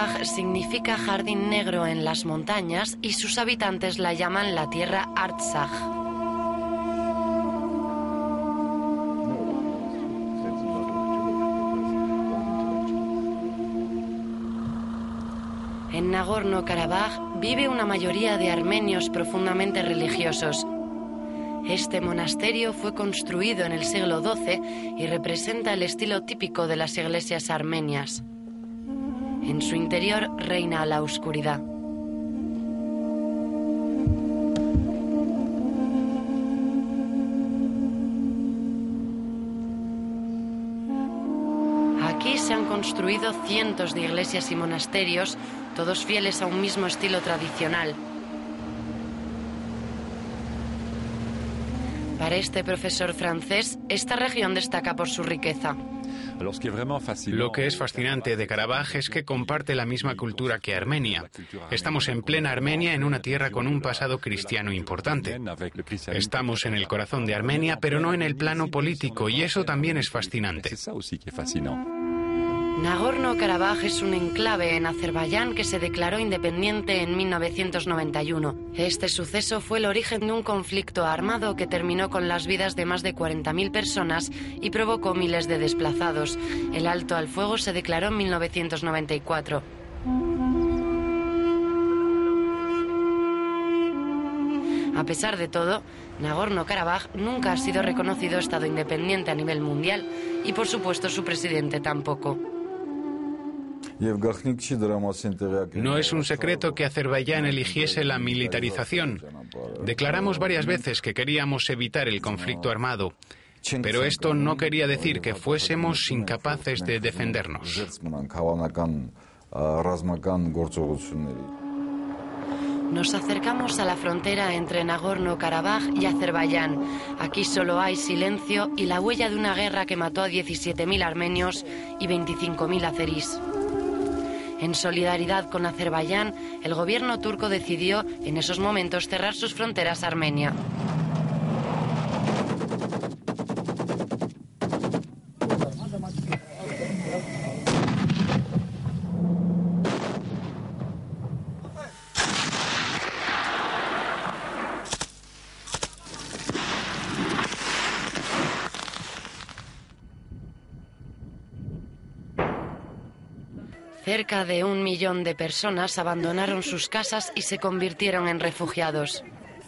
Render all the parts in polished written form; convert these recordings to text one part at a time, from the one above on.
Nagorno-Karabaj significa jardín negro en las montañas y sus habitantes la llaman la tierra Artsaj. En Nagorno-Karabaj vive una mayoría de armenios profundamente religiosos. Este monasterio fue construido en el siglo XII y representa el estilo típico de las iglesias armenias. En su interior reina la oscuridad. Aquí se han construido cientos de iglesias y monasterios, todos fieles a un mismo estilo tradicional. Para este profesor francés, esta región destaca por su riqueza. Lo que es fascinante de Karabaj es que comparte la misma cultura que Armenia. Estamos en plena Armenia, en una tierra con un pasado cristiano importante. Estamos en el corazón de Armenia, pero no en el plano político, y eso también es fascinante. Nagorno-Karabaj es un enclave en Azerbaiyán que se declaró independiente en 1991. Este suceso fue el origen de un conflicto armado que terminó con las vidas de más de 40.000 personas y provocó miles de desplazados. El alto al fuego se declaró en 1994. A pesar de todo, Nagorno-Karabaj nunca ha sido reconocido Estado independiente a nivel mundial y, por supuesto, su presidente tampoco. No es un secreto que Azerbaiyán eligiese la militarización. Declaramos varias veces que queríamos evitar el conflicto armado, pero esto no quería decir que fuésemos incapaces de defendernos. Nos acercamos a la frontera entre Nagorno-Karabaj y Azerbaiyán. Aquí solo hay silencio y la huella de una guerra que mató a 17.000 armenios y 25.000 azeríes. En solidaridad con Azerbaiyán, el gobierno turco decidió en esos momentos cerrar sus fronteras a Armenia. Cerca de 1 millón de personas abandonaron sus casas y se convirtieron en refugiados.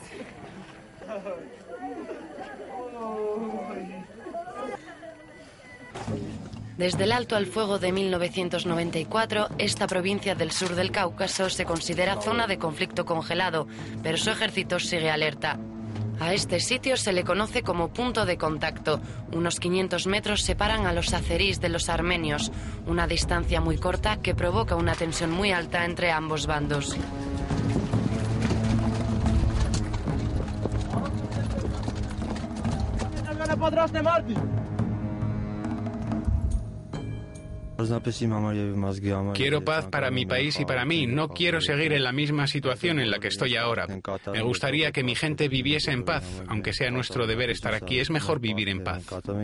Desde el alto al fuego de 1994, esta provincia del sur del Cáucaso se considera zona de conflicto congelado, pero su ejército sigue alerta. A este sitio se le conoce como punto de contacto. Unos 500 metros separan a los azeríes de los armenios, una distancia muy corta que provoca una tensión muy alta entre ambos bandos. Quiero paz para mi país y para mí. No quiero seguir en la misma situación en la que estoy ahora. Me gustaría que mi gente viviese en paz, aunque sea nuestro deber estar aquí. Es mejor vivir en paz.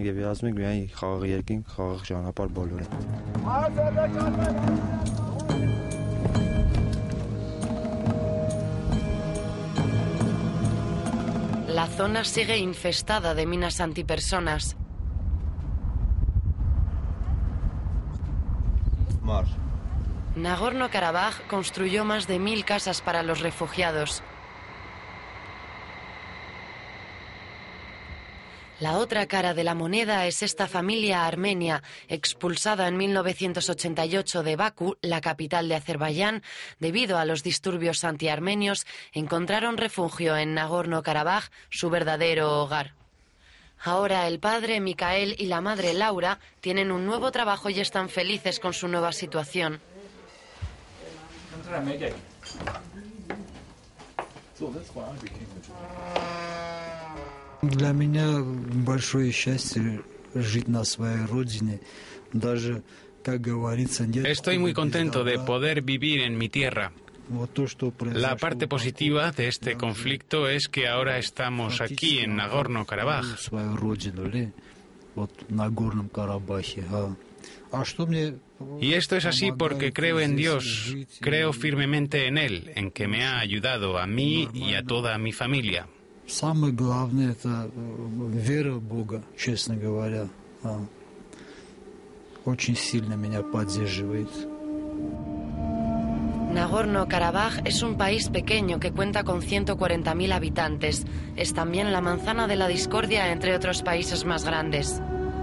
La zona sigue infestada de minas antipersonas. Nagorno-Karabaj construyó más de 1000 casas para los refugiados. La otra cara de la moneda es esta familia armenia, expulsada en 1988 de Bakú, la capital de Azerbaiyán, debido a los disturbios antiarmenios, encontraron refugio en Nagorno-Karabaj, su verdadero hogar. Ahora el padre Mikael y la madre Laura tienen un nuevo trabajo y están felices con su nueva situación. Estoy muy contento de poder vivir en mi tierra. La parte positiva de este conflicto es que ahora estamos aquí en Nagorno-Karabaj. Y esto es así porque creo en Dios, creo firmemente en Él, en que me ha ayudado a mí y a toda mi familia. Самое главное это вера в Бога, честно говоря, очень сильно меня поддерживает. Nagorno-Karabaj es un país pequeño que cuenta con 140.000 habitantes. Es también la manzana de la discordia entre otros países más grandes.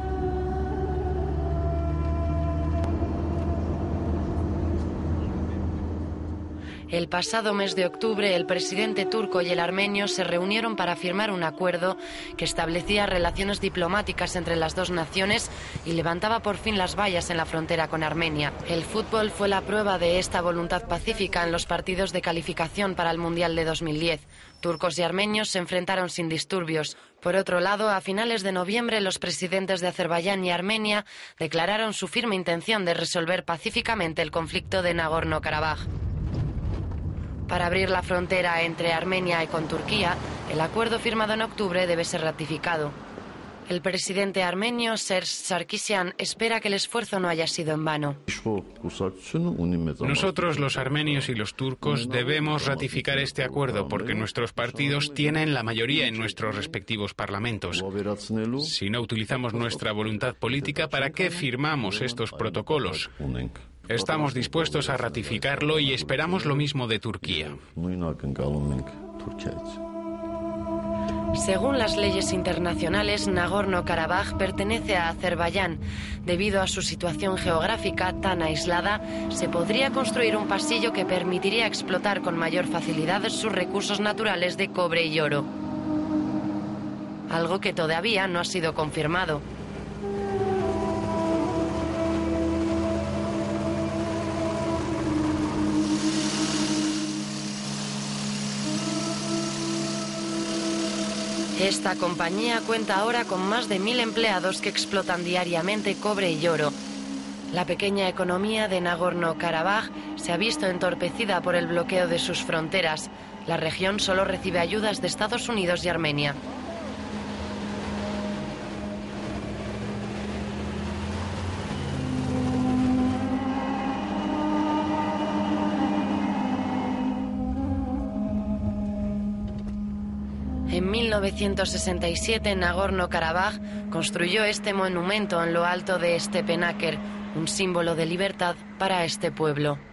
El pasado mes de octubre, el presidente turco y el armenio se reunieron para firmar un acuerdo que establecía relaciones diplomáticas entre las dos naciones y levantaba por fin las vallas en la frontera con Armenia. El fútbol fue la prueba de esta voluntad pacífica en los partidos de calificación para el Mundial de 2010. Turcos y armenios se enfrentaron sin disturbios. Por otro lado, a finales de noviembre, los presidentes de Azerbaiyán y Armenia declararon su firme intención de resolver pacíficamente el conflicto de Nagorno-Karabaj. Para abrir la frontera entre Armenia y con Turquía, el acuerdo firmado en octubre debe ser ratificado. El presidente armenio, Serj Sarkisyan, espera que el esfuerzo no haya sido en vano. Nosotros, los armenios y los turcos, debemos ratificar este acuerdo porque nuestros partidos tienen la mayoría en nuestros respectivos parlamentos. Si no utilizamos nuestra voluntad política, ¿para qué firmamos estos protocolos? Estamos dispuestos a ratificarlo y esperamos lo mismo de Turquía. Según las leyes internacionales, Nagorno-Karabaj pertenece a Azerbaiyán. Debido a su situación geográfica tan aislada, se podría construir un pasillo que permitiría explotar con mayor facilidad sus recursos naturales de cobre y oro. Algo que todavía no ha sido confirmado. Esta compañía cuenta ahora con más de 1000 empleados que explotan diariamente cobre y oro. La pequeña economía de Nagorno-Karabaj se ha visto entorpecida por el bloqueo de sus fronteras. La región solo recibe ayudas de Estados Unidos y Armenia. En 1967, Nagorno-Karabaj construyó este monumento en lo alto de Stepanakert, un símbolo de libertad para este pueblo.